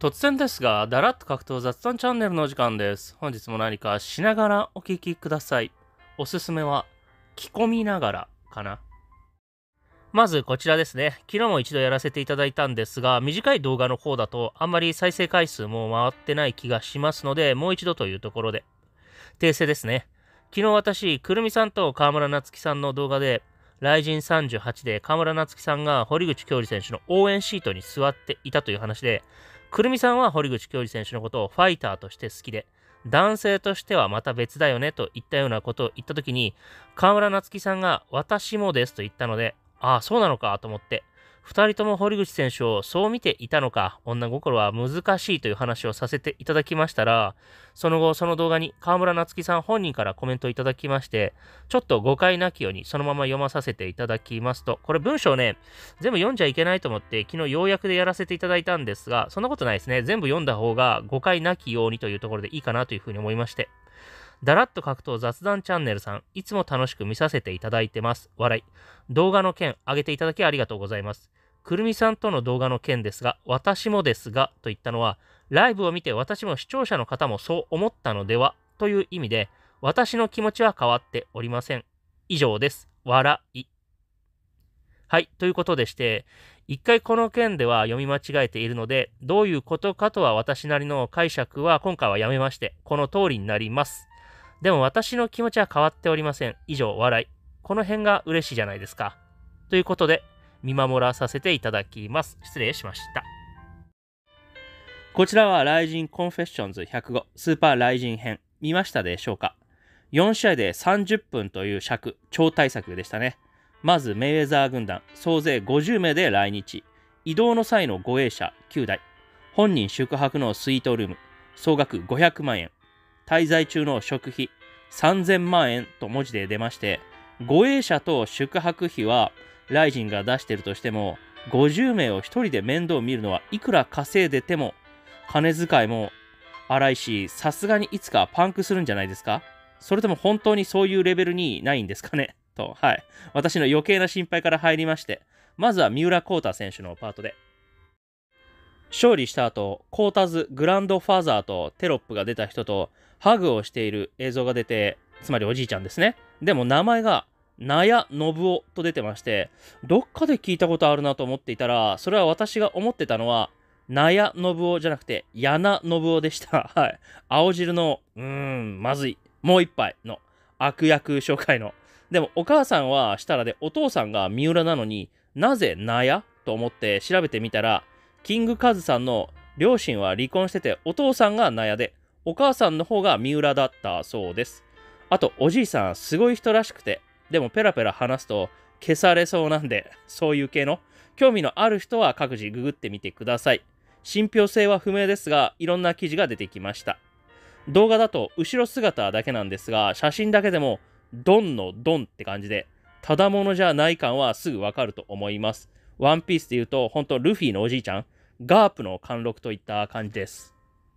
突然ですが、だらっと格闘雑談チャンネルのお時間です。本日も何かしながらお聞きください。おすすめは、着込みながらかな。まずこちらですね。昨日も一度やらせていただいたんですが、短い動画の方だとあんまり再生回数も回ってない気がしますので、もう一度というところで。訂正ですね。昨日私、くるみさんと河村夏樹さんの動画で、ライジン38で河村夏樹さんが堀口恭司選手の応援シートに座っていたという話で、くるみさんは堀口恭司選手のことをファイターとして好きで、男性としてはまた別だよねといったようなことを言ったときに、河村夏樹さんが私もですと言ったので、ああ、そうなのかと思って、二人とも堀口選手をそう見ていたのか、女心は難しいという話をさせていただきましたら、その後、その動画に河村夏樹さん本人からコメントいただきまして、ちょっと誤解なきようにそのまま読まさせていただきますと、これ文章ね、全部読んじゃいけないと思って、昨日要約でやらせていただいたんですが、そんなことないですね。全部読んだ方が誤解なきようにというところでいいかなというふうに思いまして、だらっと格闘雑談チャンネルさん、いつも楽しく見させていただいてます。笑い。動画の件、上げていただきありがとうございます。くるみさんとの動画の件ですが、私もですが、と言ったのは、ライブを見て私も視聴者の方もそう思ったのでは、という意味で、私の気持ちは変わっておりません。以上です。笑い。はい、ということでして、一回この件では読み間違えているので、どういうことかとは私なりの解釈は今回はやめまして、この通りになります。でも私の気持ちは変わっておりません。以上、笑い。この辺が嬉しいじゃないですか。ということで、見守らさせていただきます。失礼しました。こちらはライジンコンフェッションズ105スーパーライジン編。見ましたでしょうか？ 4 試合で30分という尺、超大作でしたね。まずメイウェザー軍団、総勢50名で来日。移動の際の護衛車9台。本人宿泊のスイートルーム、総額500万円。滞在中の食費3000万円と文字で出まして、護衛車と宿泊費はライジンが出しているとしても、50名を1人で面倒を見るのはいくら稼いでても、金遣いも荒いし、さすがにいつかパンクするんじゃないですか？それとも本当にそういうレベルにないんですかねと、はい。私の余計な心配から入りまして、まずは三浦孝太選手のパートで。勝利した後、コータズグランドファーザーとテロップが出た人とハグをしている映像が出て、つまりおじいちゃんですね。でも名前が納屋信夫と出てまして、どっかで聞いたことあるなと思っていたら、それは私が思ってたのは、納屋信夫じゃなくて、柳信夫でした。はい。青汁の、まずい。もう一杯の悪役紹介の。でもお母さんは設楽で、お父さんが三浦なのになぜ納屋と思って調べてみたら、キングカズさんの両親は離婚してて、お父さんが納屋で、お母さんの方が三浦だったそうです。あと、おじいさん、すごい人らしくて、でもペラペラ話すと消されそうなんで、そういう系の興味のある人は各自ググってみてください。信憑性は不明ですが、いろんな記事が出てきました。動画だと後ろ姿だけなんですが、写真だけでもドンのドンって感じで、ただものじゃない感はすぐわかると思います。ワンピースで言うと、本当ルフィのおじいちゃん、ガープの貫禄といった感じです。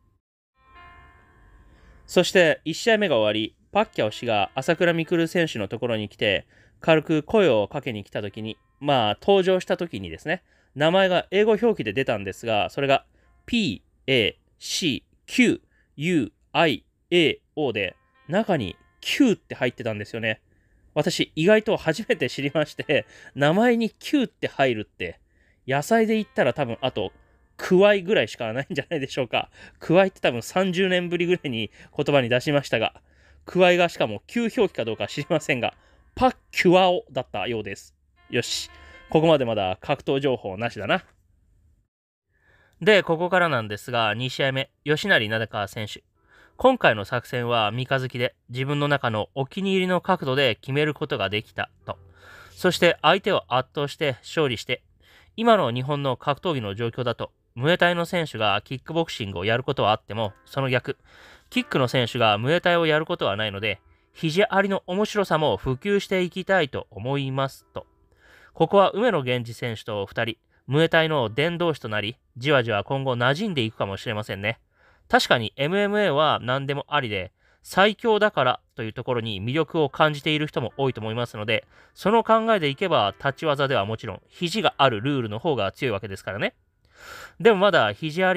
そして1試合目が終わり、パッキャオ氏が朝倉未来選手のところに来て、軽く声をかけに来た時に、登場した時にですね、名前が英語表記で出たんですが、それが P-A-C-Q-U-I-A-O で、中に Q って入ってたんですよね。私、意外と初めて知りまして、名前に Q って入るって、野菜で言ったら多分あと、くわいぐらいしかないんじゃないでしょうか。くわいって多分30年ぶりぐらいに言葉に出しましたが、くわいがしかも旧表記かどうか知りませんが、パッキュワオだったようです。よし。ここまでまだ格闘情報なしだな。で、ここからなんですが、2試合目、吉成灘川選手。今回の作戦は三日月で自分の中のお気に入りの角度で決めることができたと。そして相手を圧倒して勝利して、今の日本の格闘技の状況だと、ムエタイの選手がキックボクシングをやることはあっても、その逆、キックの選手がムエタイをやることはないので、肘ありの面白さも普及していきたいと思いますと。ここは梅野源氏選手と2人、ムエタイの伝道師となり、じわじわ今後馴染んでいくかもしれませんね。確かに MMA は何でもありで、最強だからというところに魅力を感じている人も多いと思いますので、その考えでいけば立ち技ではもちろん肘があるルールの方が強いわけですからね。でもまだ肘ありに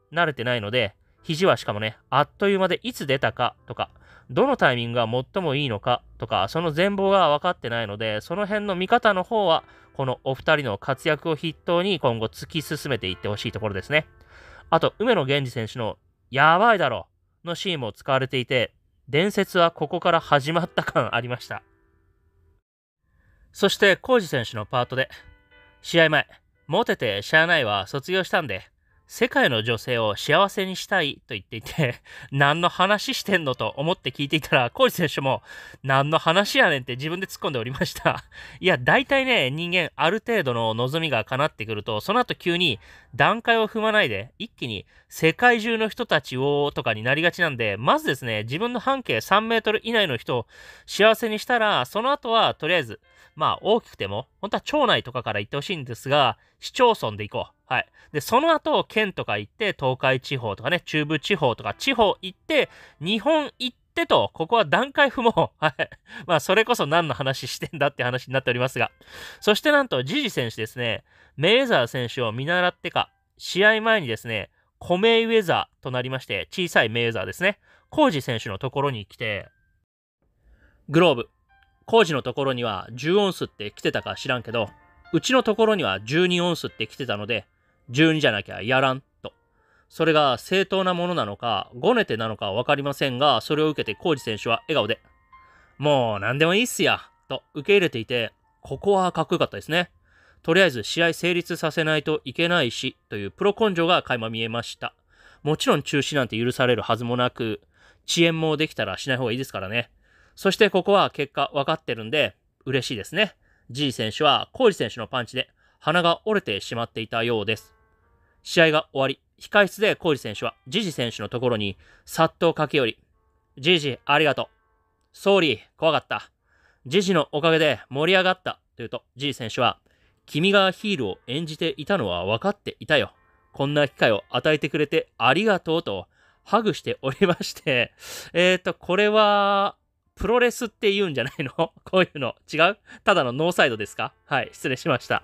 慣れてないので、肘はしかもね、あっという間でいつ出たかとか、どのタイミングが最もいいのかとか、その全貌が分かってないので、その辺の見方の方は、このお二人の活躍を筆頭に今後突き進めていってほしいところですね。あと、梅野源氏選手のやばいだろのシーンも使われていて、伝説はここから始まった感ありました。そして、浩二選手のパートで、試合前、モテてしゃあないは卒業したんで、世界の女性を幸せにしたいと言っていて、何の話してんのと思って聞いていたら、コーチ選手も、何の話やねんって自分で突っ込んでおりました。いや、大体ね、人間、ある程度の望みが叶ってくると、その後急に段階を踏まないで、一気に世界中の人たちをとかになりがちなんで、まずですね、自分の半径3メートル以内の人を幸せにしたら、その後はとりあえず、まあ大きくても、本当は町内とかから行ってほしいんですが、市町村で行こう。はい。で、その後、県とか行って、東海地方とかね、中部地方とか地方行って、日本行ってと、ここは段階踏もう。はい。まあ、それこそ何の話してんだって話になっておりますが。そしてなんと、ジジ選手ですね、メイウェザー選手を見習ってか、試合前にですね、コメイウェザーとなりまして、小さいメイウェザーですね、コージ選手のところに来て、グローブ、コージのところには10オンスって来てたか知らんけど、うちのところには12オンスって来てたので、12じゃなきゃやらんと。それが正当なものなのか、ごねてなのかわかりませんが、それを受けてコージ選手は笑顔で、もう何でもいいっすや、と受け入れていて、ここはかっこよかったですね。とりあえず試合成立させないといけないし、というプロ根性が垣間見えました。もちろん中止なんて許されるはずもなく、遅延もできたらしない方がいいですからね。そしてここは結果分かってるんで、嬉しいですね。G 選手はコージ選手のパンチで鼻が折れてしまっていたようです。試合が終わり、控室でコージ選手はジジ選手のところにさっと駆け寄り、ジジありがとう。ソーリー、怖かった。ジジのおかげで盛り上がった。と言うと、G 選手は、君がヒールを演じていたのは分かっていたよ。こんな機会を与えてくれてありがとうと、ハグしておりまして、これは、プロレスって言うんじゃないのこういうの。違うただのノーサイドですかはい、失礼しました。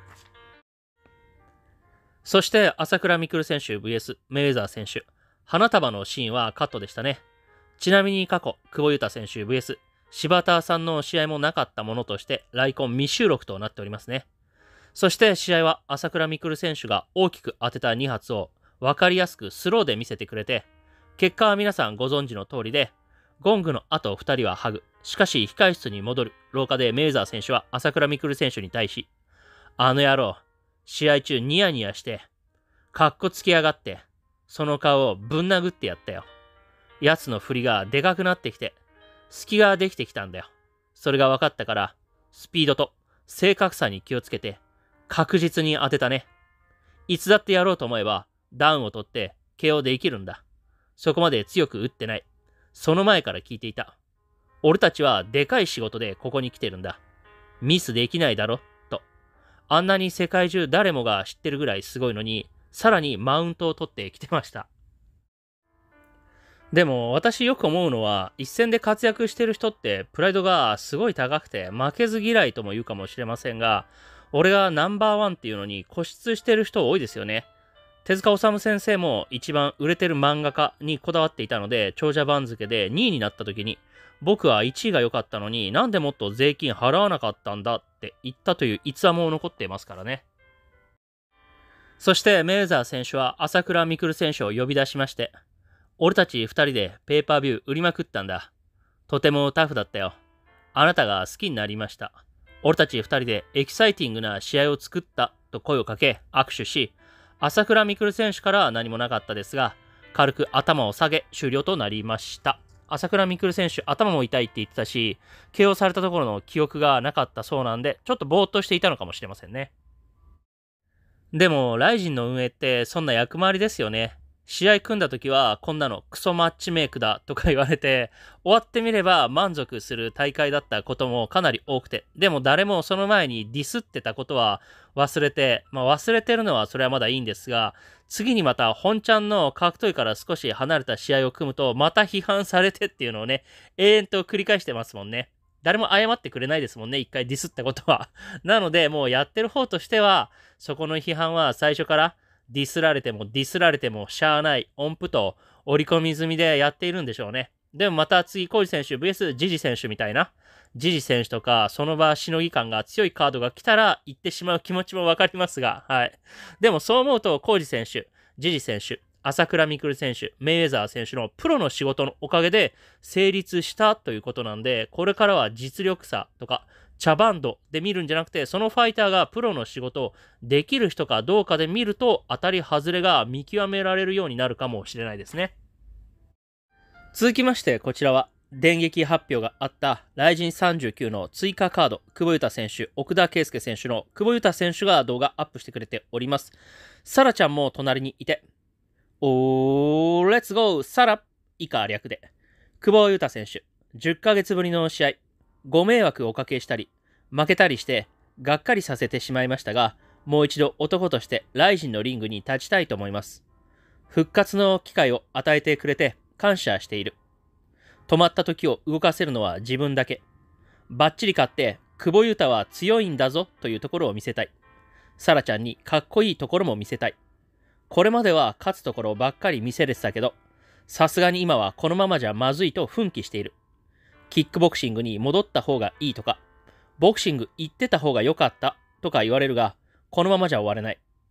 そして、朝倉未来選手 VS メイウェザー選手。花束のシーンはカットでしたね。ちなみに過去、久保優太選手 VS 柴田さんの試合もなかったものとして、来今未収録となっておりますね。そして試合は朝倉未来選手が大きく当てた2発を分かりやすくスローで見せてくれて、結果は皆さんご存知の通りで、ゴングの後2人はハグ。しかし控室に戻る廊下でメイウェザー選手は朝倉未来選手に対し、あの野郎、試合中ニヤニヤして、かっこつけやがって、その顔をぶん殴ってやったよ。奴の振りがでかくなってきて、隙ができてきたんだよ。それが分かったから、スピードと正確さに気をつけて、確実に当てたね。いつだってやろうと思えば、ダウンを取って KO できるんだ。そこまで強く打ってない。その前から聞いていた。俺たちはでかい仕事でここに来てるんだ。ミスできないだろと。あんなに世界中誰もが知ってるぐらいすごいのに、さらにマウントを取ってきてました。でも私よく思うのは、一戦で活躍してる人ってプライドがすごい高くて負けず嫌いとも言うかもしれませんが、俺がナンバーワンっていうのに固執してる人多いですよね。手塚治虫先生も一番売れてる漫画家にこだわっていたので、長者番付で2位になった時に、僕は1位が良かったのになんでもっと税金払わなかったんだって言ったという逸話も残っていますからね。そしてメイウェザー選手は朝倉未来選手を呼び出しまして、俺たち2人でペーパービュー売りまくったんだ。とてもタフだったよ。あなたが好きになりました。俺たち2人でエキサイティングな試合を作ったと声をかけ握手し、朝倉未来選手からは何もなかったですが、軽く頭を下げ終了となりました。朝倉未来選手、頭も痛いって言ってたし、KO されたところの記憶がなかったそうなんで、ちょっとぼーっとしていたのかもしれませんね。でも、ライジンの運営ってそんな役回りですよね。試合組んだ時はこんなのクソマッチメイクだとか言われて、終わってみれば満足する大会だったこともかなり多くて、でも誰もその前にディスってたことは忘れて、忘れてるのはそれはまだいいんですが、次にまた本ちゃんの格闘技から少し離れた試合を組むとまた批判されてっていうのをね、永遠と繰り返してますもんね。誰も謝ってくれないですもんね、一回ディスったことは。なのでもうやってる方としては、そこの批判は最初からディスられてもディスられてもしゃあない音符と織り込み済みでやっているんでしょうね。でもまた次、コージ選手 VS ジジ選手みたいな、ジジ選手とかその場しのぎ感が強いカードが来たら行ってしまう気持ちもわかりますが、はい。でもそう思うと、コージ選手、ジジ選手、朝倉未来選手、メイウェザー選手のプロの仕事のおかげで成立したということなんで、これからは実力差とか、茶番度で見るんじゃなくて、そのファイターがプロの仕事をできる人かどうかで見ると、当たり外れが見極められるようになるかもしれないですね。続きまして、こちらは、電撃発表があった、RIZIN 39の追加カード、久保優太選手、奥田圭佑選手の久保優太選手が動画アップしてくれております。サラちゃんも隣にいて、レッツゴーサラ以下略で、久保優太選手、10ヶ月ぶりの試合、ご迷惑をおかけしたり、負けたりして、がっかりさせてしまいましたが、もう一度男としてRIZINのリングに立ちたいと思います。復活の機会を与えてくれて感謝している。止まった時を動かせるのは自分だけ。バッチリ勝って、久保優太は強いんだぞというところを見せたい。サラちゃんにかっこいいところも見せたい。これまでは勝つところばっかり見せれてたけど、さすがに今はこのままじゃまずいと奮起している。キックボクシングに戻った方がいいとか、ボクシング行ってた方が良かったとか言われるが、このままじゃ終われない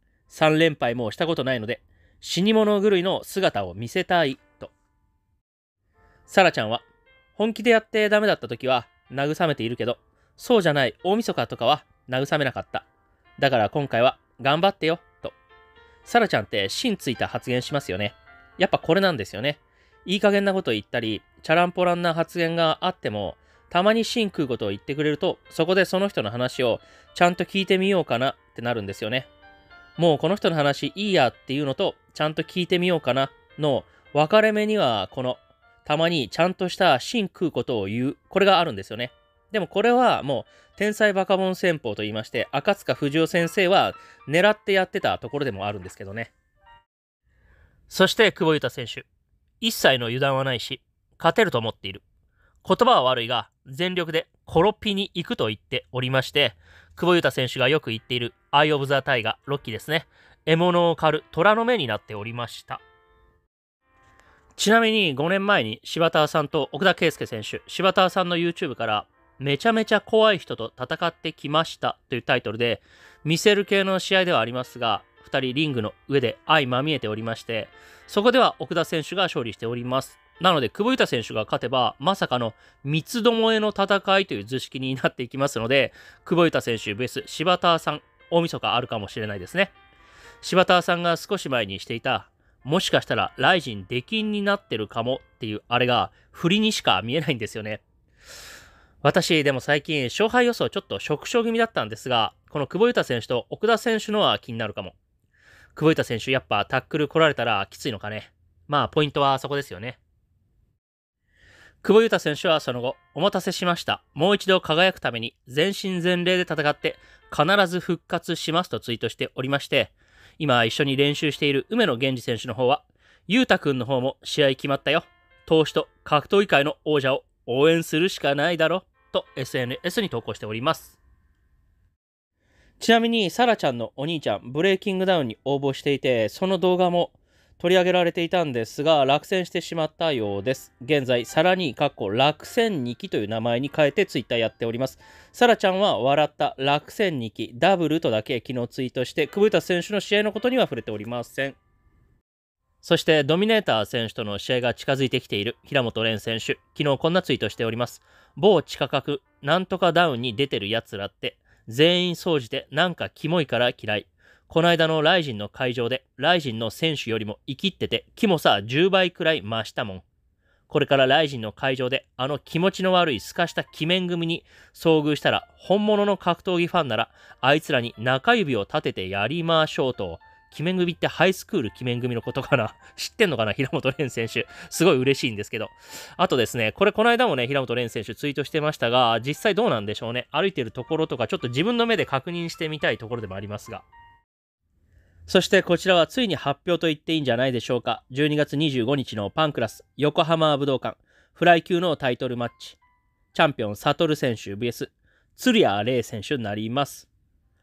。3連敗もしたことないので、死に物狂いの姿を見せたいと。サラちゃんは、本気でやってダメだった時は慰めているけど、そうじゃない大晦日とかは慰めなかった。だから今回は頑張ってよと。サラちゃんって芯ついた発言しますよね。やっぱこれなんですよね。いい加減なこと言ったり、チャランポランな発言があっても、たまに芯食うことを言ってくれると、そこでその人の話をちゃんと聞いてみようかなってなるんですよね。もうこの人の話いいやっていうのと、ちゃんと聞いてみようかなの分かれ目には、このたまにちゃんとした芯食うことを言う、これがあるんですよね。でもこれはもう天才バカボン戦法と言いまして、赤塚不二夫先生は狙ってやってたところでもあるんですけどね。そして久保優太選手、一切の油断はないし、勝てると思っている。言葉は悪いが、全力でコロピに行くと言っておりまして、久保優太選手がよく言っているアイ・オブ・ザ・タイガー、ロッキーですね。獲物を狩る虎の目になっておりました。ちなみに5年前に柴田さんと奥田圭佑選手、柴田さんの YouTube からめちゃめちゃ怖い人と戦ってきましたというタイトルで、見せる系の試合ではありますが、2人リングの上で相まみえておりまして、そこでは奥田選手が勝利しております。なので、久保優太選手が勝てば、まさかの三つどもえの戦いという図式になっていきますので、久保優太選手 VS 柴田さん、大晦日あるかもしれないですね。柴田さんが少し前にしていた、もしかしたらRIZIN出禁になってるかもっていうあれが振りにしか見えないんですよね。私でも最近勝敗予想ちょっと縮小気味だったんですが、この久保優太選手と奥田選手のは気になるかも。久保優太選手やっぱタックル来られたらきついのかね。まあポイントはそこですよね。久保優太選手はその後、お待たせしました。もう一度輝くために全身全霊で戦って必ず復活しますとツイートしておりまして、今一緒に練習している梅野源氏選手の方は、優太くんの方も試合決まったよ。投手と格闘技界の王者を応援するしかないだろと SNS に投稿しております。ちなみにサラちゃんのお兄ちゃんブレイキングダウンに応募していて、その動画も取り上げられていたんですが落選してしまったようです。現在サラに落選2期という名前に変えてツイッターやっております。サラちゃんは笑った落選2期ダブルとだけ昨日ツイートして、久保優太選手の試合のことには触れておりません。そしてドミネーター選手との試合が近づいてきている平本蓮選手、昨日こんなツイートしております。某地下格なんとかダウンに出てる奴らって全員総じてなんかキモいから嫌い。この間のRIZINの会場でRIZINの選手よりも生きっててキモさ10倍くらい増したもん。これからRIZINの会場であの気持ちの悪い透かした鬼面組に遭遇したら、本物の格闘技ファンならあいつらに中指を立ててやりましょうと。鬼面組ってハイスクール鬼面組のことかな知ってんのかな平本蓮選手。すごい嬉しいんですけど。あとですね、この間もね、平本蓮選手ツイートしてましたが、実際どうなんでしょうね。歩いてるところとか、ちょっと自分の目で確認してみたいところでもありますが。そしてこちらはついに発表と言っていいんじゃないでしょうか。12月25日のパンクラス横浜武道館フライ級のタイトルマッチ。チャンピオン、サトル選手 VS 鶴谷玲選手になります。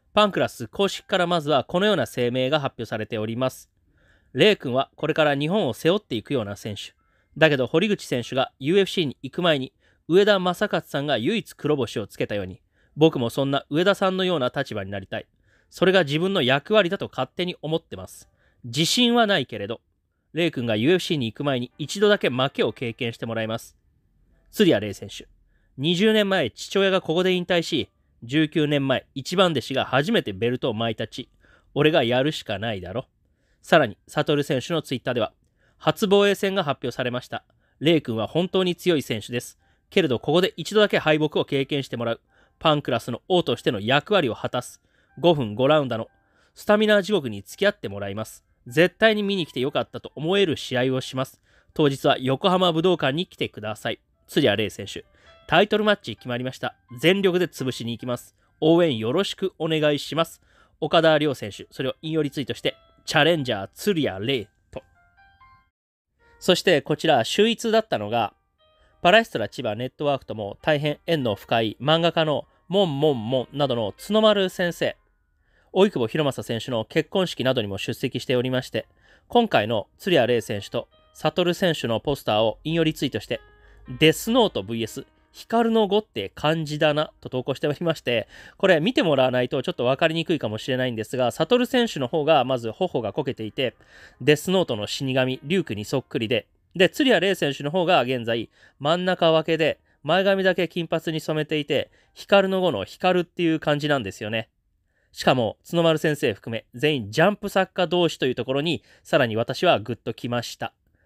パンクラス公式からまずはこのような声明が発表されております。レイ君はこれから日本を背負っていくような選手。だけど堀口選手が UFC に行く前に上田正勝さんが唯一黒星をつけたように、僕もそんな上田さんのような立場になりたい。それが自分の役割だと勝手に思ってます。自信はないけれど、レイ君が UFC に行く前に一度だけ負けを経験してもらいます。釣谷レイ選手。20年前父親がここで引退し、19年前一番弟子が初めてベルトを巻いた地。俺がやるしかないだろ。さらに、悟選手のツイッターでは、初防衛戦が発表されました。レイ君は本当に強い選手です。けれど、ここで一度だけ敗北を経験してもらう。パンクラスの王としての役割を果たす。5分5ラウンドのスタミナ地獄に付き合ってもらいます。絶対に見に来てよかったと思える試合をします。当日は横浜武道館に来てください。釣谷レイ選手。タイトルマッチ決まりました。全力で潰しに行きます。応援よろしくお願いします。岡田亮選手、それを引用リツイートして、チャレンジャー釣谷レイと。そしてこちら、秀逸だったのが、パラエストラ千葉ネットワークとも大変縁の深い漫画家のモンなどの角丸先生、及久保博正選手の結婚式などにも出席しておりまして、今回の釣谷レイ選手と悟選手のポスターを引用リツイートして、デスノート VS 光の碁って漢字だなと投稿しておりまして、これ見てもらわないとちょっと分かりにくいかもしれないんですが、悟選手の方がまず頬がこけていて、デスノートの死神リュウクにそっくりで、釣谷レイ選手の方が現在真ん中分けで、前髪だけ金髪に染めていて、光の碁の光っていう感じなんですよね。しかも角丸先生含め全員ジャンプ作家同士というところにさらに私はグッときました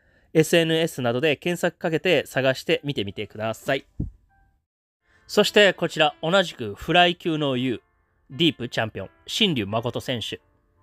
。SNS などで検索かけて探してみてみてください。そしてこちら同じくフライ級の U ディープチャンピオン新竜誠選手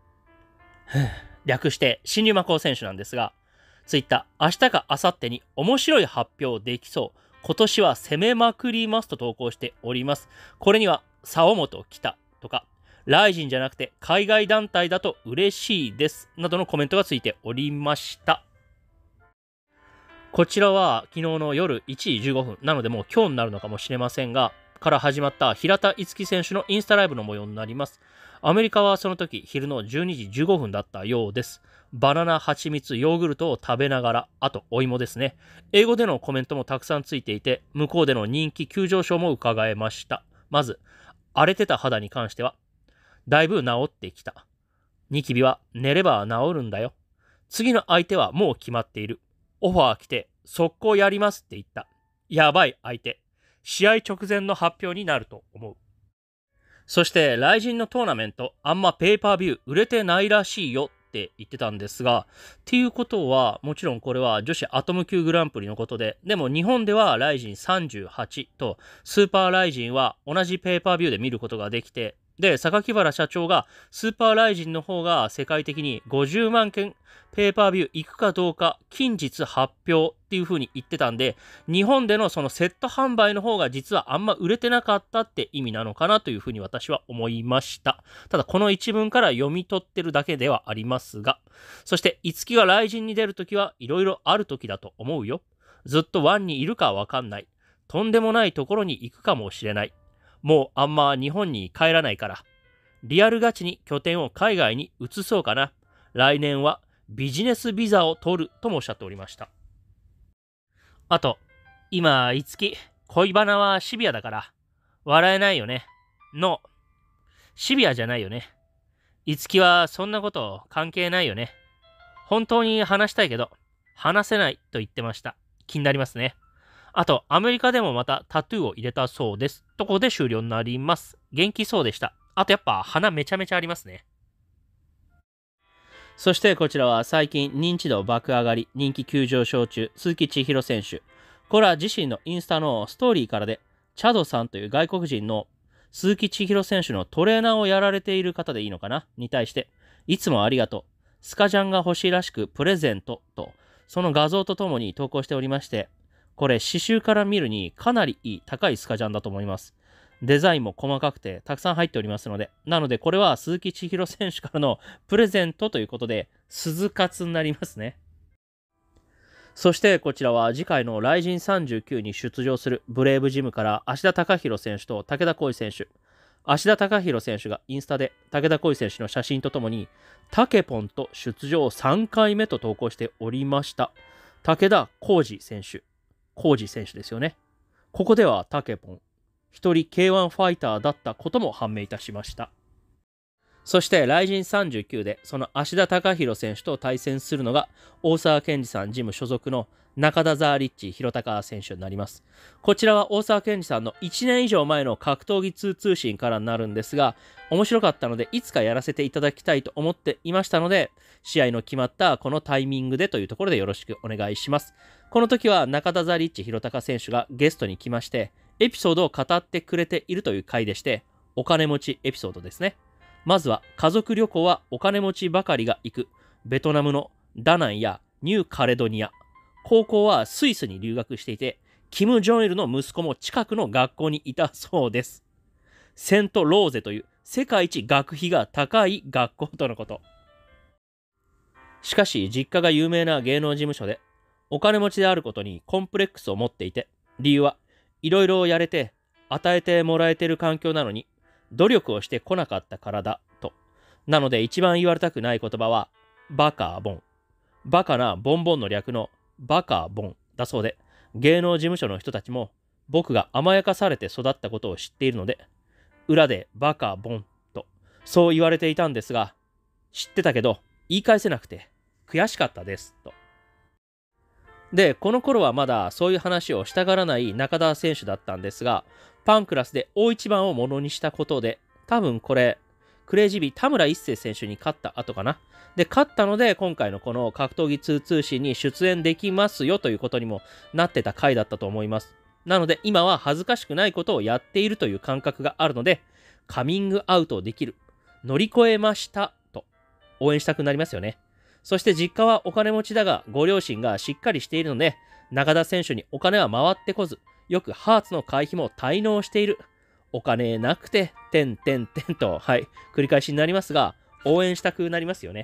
略して新竜誠選手なんですが、ツイッター明日か明後日に面白い発表できそう、今年は攻めまくりますと投稿しております。これには竿本来たとかライジンじゃなくて海外団体だと嬉しいですなどのコメントがついておりました。こちらは昨日の夜1時15分なのでもう今日になるのかもしれませんがから始まった平田樹選手のインスタライブの模様になります。アメリカはその時昼の12時15分だったようです。バナナ、蜂蜜、ヨーグルトを食べながら、あとお芋ですね。英語でのコメントもたくさんついていて、向こうでの人気急上昇も伺えました。まず、荒れてた肌に関しては、だいぶ治ってきた。ニキビは寝れば治るんだよ。次の相手はもう決まっている。オファー来て速攻やりますって言った。やばい相手。試合直前の発表になると思う。そして来人のトーナメントあんまペーパービュー売れてないらしいよって言ってたんですが、っていうことはもちろんこれは女子アトム級グランプリのことで、でも日本ではライジン38とスーパーライジンは同じペーパービューで見ることができて、で榊原社長がスーパーライジンの方が世界的に50万件ペーパービュー行くかどうか近日発表っていう風に言ってたんで、日本でのそのセット販売の方が実はあんま売れてなかったって意味なのかなという風に私は思いました。ただこの一文から読み取ってるだけではありますが、そして五木が雷神に出るときはいろいろあるときだと思うよ。ずっとワンにいるかわかんない。とんでもないところに行くかもしれない。もうあんま日本に帰らないから。リアルガチに拠点を海外に移そうかな。来年はビジネスビザを取るともおっしゃっておりました。あと、今、いつき、恋バナはシビアだから、笑えないよね。の、シビアじゃないよね。いつきはそんなこと関係ないよね。本当に話したいけど、話せないと言ってました。気になりますね。あと、アメリカでもまたタトゥーを入れたそうです。ところで終了になります。元気そうでした。あとやっぱ鼻めちゃめちゃありますね。そしてこちらは最近認知度爆上がり、人気急上昇中、鈴木千尋選手。これは自身のインスタのストーリーからで、チャドさんという外国人の鈴木千尋選手のトレーナーをやられている方でいいのかなに対して、いつもありがとう。スカジャンが欲しいらしくプレゼントと、その画像とともに投稿しておりまして、これ刺繍から見るにかなりいい高いスカジャンだと思います。デザインも細かくてたくさん入っておりますので、なのでこれは鈴木千尋選手からのプレゼントということで、鈴活になりますね。そしてこちらは次回のライジン39に出場するブレイブジムから芦田貴弘選手と武田浩二選手。 芦田貴弘選手がインスタで武田浩司選手の写真とともに、タケポンと出場3回目と投稿しておりました。武田浩司選手。浩司選手ですよね。ここではタケポン、一人 K1 ファイターだったことも判明いたしました。そして、ライジン39で、その芦田貴弘選手と対戦するのが、大沢健二さんジム所属の中田ザーリッチ弘隆選手になります。こちらは大沢健二さんの1年以上前の格闘技2通信からになるんですが、面白かったので、いつかやらせていただきたいと思っていましたので、試合の決まったこのタイミングでというところでよろしくお願いします。この時は中田ザーリッチ弘隆選手がゲストに来まして、エピソードを語ってくれているという回でして、お金持ちエピソードですね。まずは家族旅行はお金持ちばかりが行くベトナムのダナンやニューカレドニア。高校はスイスに留学していて、キム・ジョンイルの息子も近くの学校にいたそうです。セント・ローゼという世界一学費が高い学校とのこと。しかし実家が有名な芸能事務所でお金持ちであることにコンプレックスを持っていて、理由はいろいろやれて与えてもらえてる環境なのに努力をしてこなかったからだと。なので一番言われたくない言葉はバカボン。バカなボンボンの略のバカボンだそうで、芸能事務所の人たちも僕が甘やかされて育ったことを知っているので、裏でバカボンとそう言われていたんですが、知ってたけど言い返せなくて悔しかったですと。で、この頃はまだそういう話をしたがらない中田選手だったんですが、パンクラスで大一番をものにしたことで、多分これ、クレイジービー田村一成選手に勝った後かな。で、勝ったので、今回のこの格闘技2通信に出演できますよということにもなってた回だったと思います。なので、今は恥ずかしくないことをやっているという感覚があるので、カミングアウトできる。乗り越えましたと応援したくなりますよね。そして実家はお金持ちだが、ご両親がしっかりしているので、中田選手にお金は回ってこず、よくハーツの会費も滞納している。お金なくて、てんてんてんと、はい、繰り返しになりますが、応援したくなりますよね。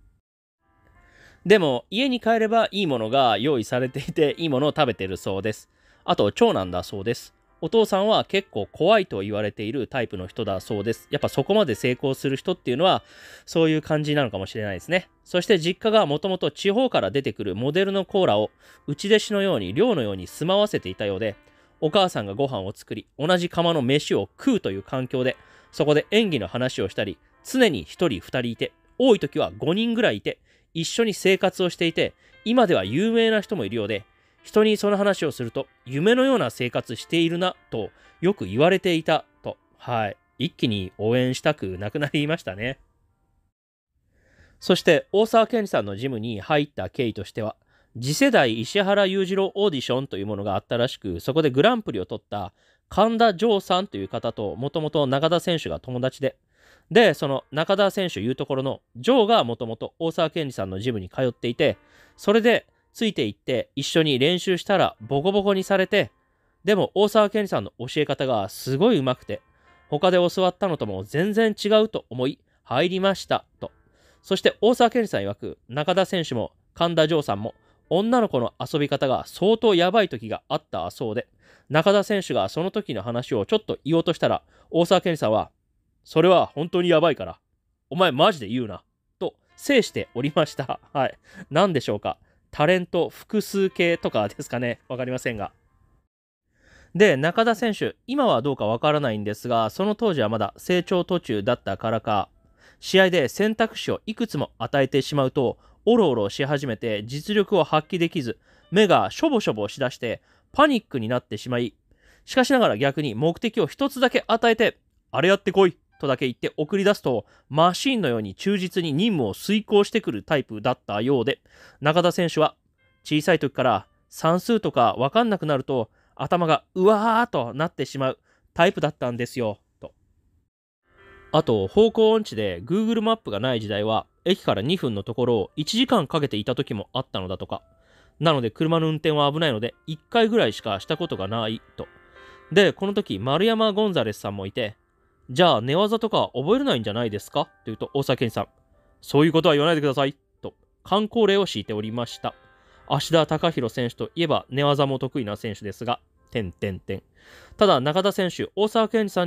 でも、家に帰ればいいものが用意されていて、いいものを食べているそうです。あと、長男だそうです。お父さんは結構怖いと言われているタイプの人だそうです。やっぱそこまで成功する人っていうのは、そういう感じなのかもしれないですね。そして実家がもともと地方から出てくるモデルのコーラを内弟子のように寮のように住まわせていたようで、お母さんがご飯を作り、同じ釜の飯を食うという環境で、そこで演技の話をしたり、常に1人2人いて、多い時は5人ぐらいいて、一緒に生活をしていて、今では有名な人もいるようで、人にその話をすると、夢のような生活しているな、とよく言われていた、と、はい、一気に応援したくなくなりましたね。そして、大沢健二さんのジムに入った経緯としては、次世代石原裕次郎オーディションというものがあったらしく、そこでグランプリを取った神田城さんという方と、もともと中田選手が友達で、その中田選手いうところの城がもともと大沢健二さんのジムに通っていて、それでついていって一緒に練習したらボコボコにされて、でも大沢健二さんの教え方がすごい上手くて、他で教わったのとも全然違うと思い入りましたと。そして大沢健二さん曰く、中田選手も神田城さんも女の子の遊び方が相当やばい時があったそうで、中田選手がその時の話をちょっと言おうとしたら、大沢健二さんは、それは本当にやばいから、お前マジで言うな、と制しておりました。はい。何でしょうか。タレント複数形とかですかね。わかりませんが。で、中田選手、今はどうかわからないんですが、その当時はまだ成長途中だったからか、試合で選択肢をいくつも与えてしまうと、おろおろし始めて実力を発揮できず、目がしょぼしょぼしだしてパニックになってしまい、しかしながら逆に目的を一つだけ与えて、あれやってこいとだけ言って送り出すと、マシーンのように忠実に任務を遂行してくるタイプだったようで、中田選手は小さい時から算数とか分かんなくなると頭がうわーっとなってしまうタイプだったんですよと。あと、方向音痴で Google マップがない時代は、駅から2分のところを1時間かけていた時もあったのだとか。なので車の運転は危ないので1回ぐらいしかしたことがないと。で、この時丸山ゴンザレスさんもいて、じゃあ寝技とか覚えれないんじゃないですかと言うと、大沢健二さん、そういうことは言わないでくださいと箝口令を敷いておりました。芦田貴弘選手といえば寝技も得意な選手ですが、ただ中田選手、大沢健二さんに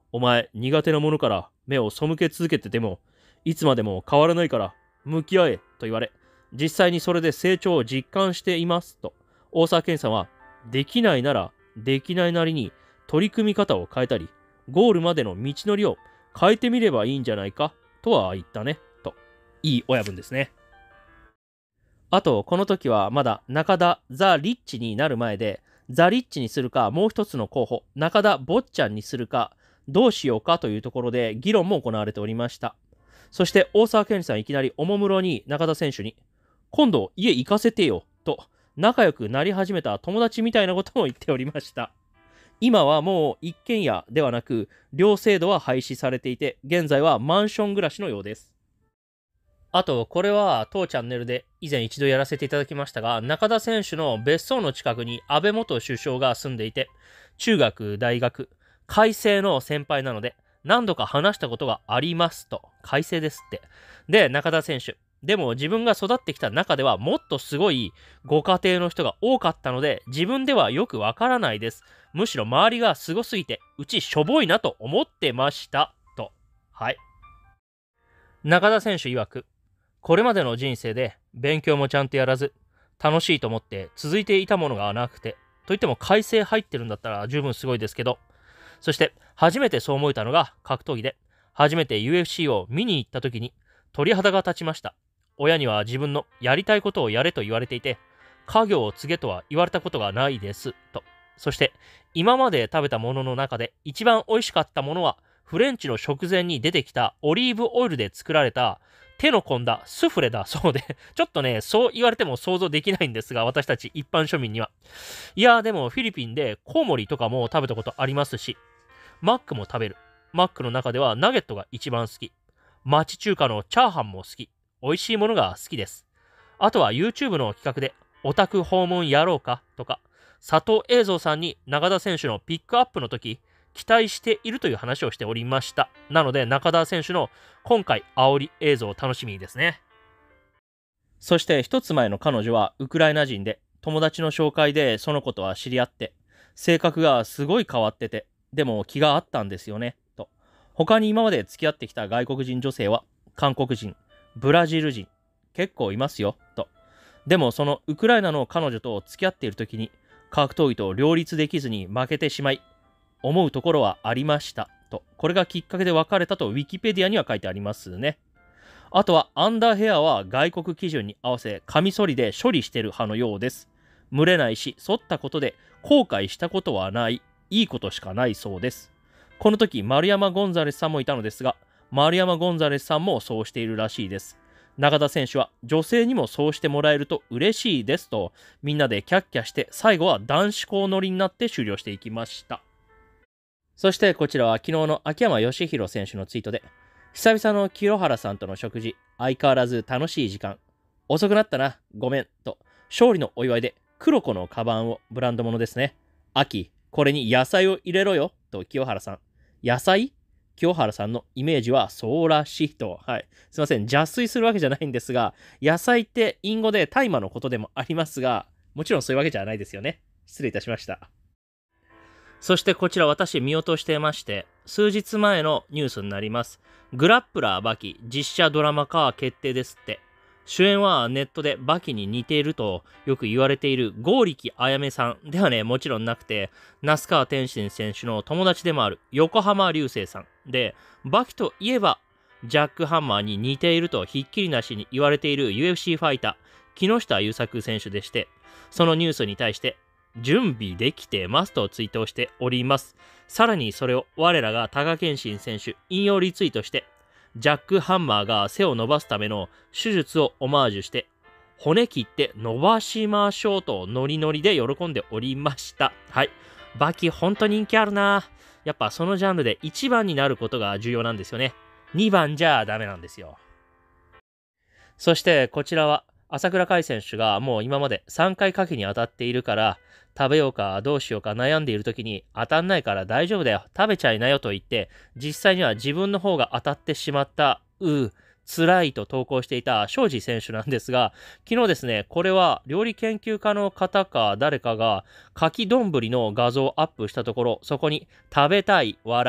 お前苦手なものから目を背け続けてても、いつまでも変わらないから向き合えと言われ、実際にそれで成長を実感していますと、大沢健さんは、できないならできないなりに取り組み方を変えたり、ゴールまでの道のりを変えてみればいいんじゃないかとは言ったねと。いい親分ですね。あと、この時はまだ中田ザ・リッチになる前で、ザ・リッチにするか、もう一つの候補、中田坊ちゃんにするか、どうしようかというところで議論も行われておりました。そして大沢健二さんいきなりおもむろに中田選手に、今度家行かせてよと仲良くなり始めた友達みたいなことも言っておりました。今はもう一軒家ではなく、寮制度は廃止されていて、現在はマンション暮らしのようです。あと、これは当チャンネルで以前一度やらせていただきましたが、中田選手の別荘の近くに安倍元首相が住んでいて、中学、大学、開成の先輩なので、何度か話したことがありますと。開成ですって。で、中田選手。でも自分が育ってきた中ではもっとすごいご家庭の人が多かったので、自分ではよくわからないです。むしろ周りがすごすぎて、うちしょぼいなと思ってました。と。はい。中田選手曰く、これまでの人生で勉強もちゃんとやらず、楽しいと思って続いていたものがなくて、といっても改正入ってるんだったら十分すごいですけど、そして初めてそう思えたのが格闘技で、初めて UFC を見に行った時に鳥肌が立ちました。親には自分のやりたいことをやれと言われていて、家業を継げとは言われたことがないですと。そして今まで食べたものの中で一番美味しかったものは、フレンチの食前に出てきたオリーブオイルで作られた手の込んだスフレだそうで、ちょっとね、そう言われても想像できないんですが、私たち一般庶民には。いやーでもフィリピンでコウモリとかも食べたことありますし、マックも食べる。マックの中ではナゲットが一番好き。町中華のチャーハンも好き。美味しいものが好きです。あとは YouTube の企画でオタク訪問やろうかとか、佐藤栄三さんに中田選手のピックアップの時、期待しているという話をしておりました。なので中田選手の今回煽り映像楽しみですね。そして一つ前の彼女はウクライナ人で、友達の紹介でその子とは知り合って、性格がすごい変わってて、でも気があったんですよねと。他に今まで付き合ってきた外国人女性は韓国人、ブラジル人結構いますよと。でもそのウクライナの彼女と付き合っている時に格闘技と両立できずに負けてしまい、思うところはありましたと。これがきっかけで別れたとウィキペディアには書いてありますね。あとはアンダーヘアは外国基準に合わせカミソリで処理してる派のようです。蒸れないし、剃ったことで後悔したことはない、いいことしかないそうです。この時丸山ゴンザレスさんもいたのですが、丸山ゴンザレスさんもそうしているらしいです。中田選手は女性にもそうしてもらえると嬉しいですと、みんなでキャッキャして最後は男子校乗りになって終了していきました。そしてこちらは昨日の秋山義弘選手のツイートで、久々の清原さんとの食事、相変わらず楽しい時間。遅くなったな、ごめん。と、勝利のお祝いで黒子のカバンを、ブランド物ですね。秋、これに野菜を入れろよ。と清原さん。野菜？清原さんのイメージはそうらしいと。はい。すいません。邪推するわけじゃないんですが、野菜って隠語で大麻のことでもありますが、もちろんそういうわけじゃないですよね。失礼いたしました。そしてこちら私見落としていまして、数日前のニュースになります。グラップラーバキ実写ドラマ化決定ですって。主演はネットでバキに似ているとよく言われている剛力あやめさんではね、もちろんなくて、那須川天心選手の友達でもある横浜流星さんで、バキといえばジャックハンマーに似ているとひっきりなしに言われている UFC ファイター木下優作選手でして、そのニュースに対して準備できてますとツイートをしております。さらにそれを我らが貴健心選手引用リツイートして、ジャックハンマーが背を伸ばすための手術をオマージュして、骨切って伸ばしましょうとノリノリで喜んでおりました。はい。バキほんと人気あるな。やっぱそのジャンルで1番になることが重要なんですよね。2番じゃダメなんですよ。そしてこちらは朝倉海選手がもう今まで3回賭けに当たっているから、食べようかどうしようか悩んでいる時に、当たんないから大丈夫だよ、食べちゃいなよと言って、実際には自分の方が当たってしまった、辛いと投稿していた庄司選手なんですが、昨日ですね、これは料理研究家の方か誰かが、かき丼の画像をアップしたところ、そこに食べたい、笑い、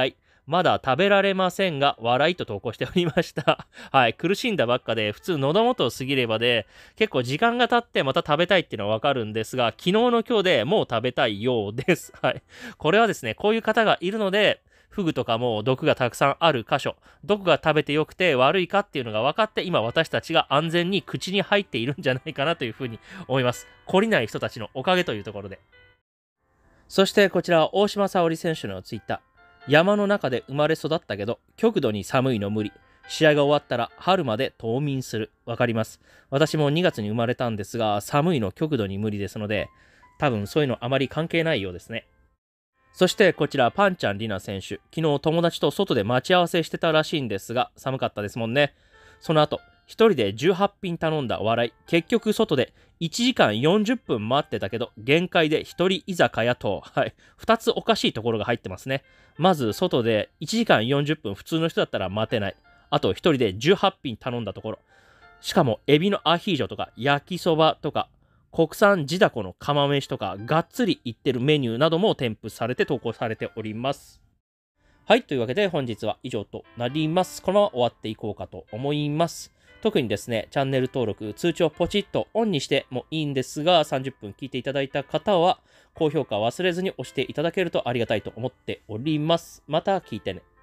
まだ食べられませんが、笑いと投稿しておりました。はい。苦しんだばっかで、普通喉元を過ぎればで、結構時間が経ってまた食べたいっていうのはわかるんですが、昨日の今日でもう食べたいようです。はい。これはですね、こういう方がいるので、フグとかも毒がたくさんある箇所、どこが食べてよくて悪いかっていうのが分かって、今私たちが安全に口に入っているんじゃないかなというふうに思います。懲りない人たちのおかげというところで。そしてこちらは大島沙織選手のツイッター。山の中で生まれ育ったけど、極度に寒いの無理。試合が終わったら春まで冬眠する。わかります。私も2月に生まれたんですが、寒いの極度に無理ですので、多分そういうのあまり関係ないようですね。そしてこちらパンちゃんりな選手。昨日友達と外で待ち合わせしてたらしいんですが、寒かったですもんね。その後、一人で18品頼んだ笑い。結局外で1時間40分待ってたけど、限界で一人居酒屋と、はい、2つおかしいところが入ってますね。まず外で1時間40分普通の人だったら待てない。あと一人で18品頼んだところ。しかもエビのアヒージョとか焼きそばとか国産地だこの釜飯とかがっつりいってるメニューなども添付されて投稿されております。はい、というわけで本日は以上となります。このまま終わっていこうかと思います。特にですね、チャンネル登録、通知をポチッとオンにしてもいいんですが、30分聞いていただいた方は、高評価忘れずに押していただけるとありがたいと思っております。また聞いてね。